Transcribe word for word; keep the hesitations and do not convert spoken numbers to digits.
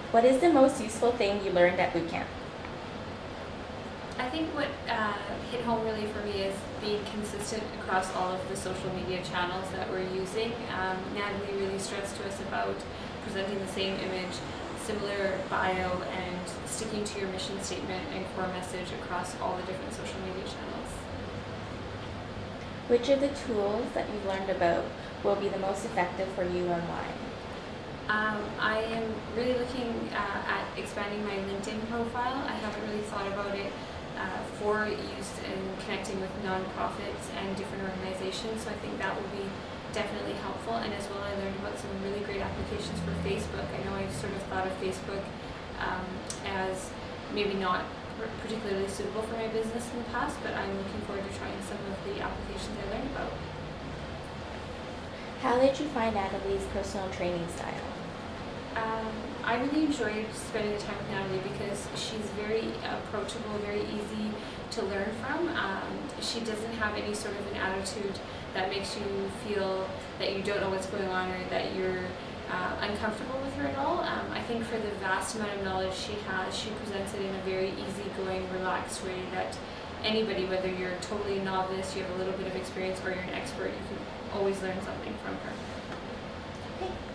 What is the most useful thing you learned at boot camp? I think what uh, hit home really for me is being consistent across all of the social media channels that we're using. Um, Natalie really stressed to us about presenting the same image, similar bio, and sticking to your mission statement and core message across all the different social media channels. Which of the tools that you've learned about will be the most effective for you and why? Um, I am really looking uh, at expanding my LinkedIn profile. I haven't really thought about it uh, for use in connecting with nonprofits and different organizations, so I think that will be definitely helpful. And as well, I learned about some really great applications for Facebook. I know I've sort of thought of Facebook um, as maybe not particularly suitable for my business in the past, but I'm looking forward to trying some of the applications I learned about. How did you find Natalie's personal training style? Um, I really enjoyed spending the time with Natalie because she's very approachable, very easy to learn from. Um, she doesn't have any sort of an attitude that makes you feel that you don't know what's going on or that you're uh, uncomfortable with her at all. Um, I think for the vast amount of knowledge she has, she presents it in a very easygoing, relaxed way that anybody, whether you're totally a novice, you have a little bit of experience, or you're an expert, you can always learn something from her. Okay.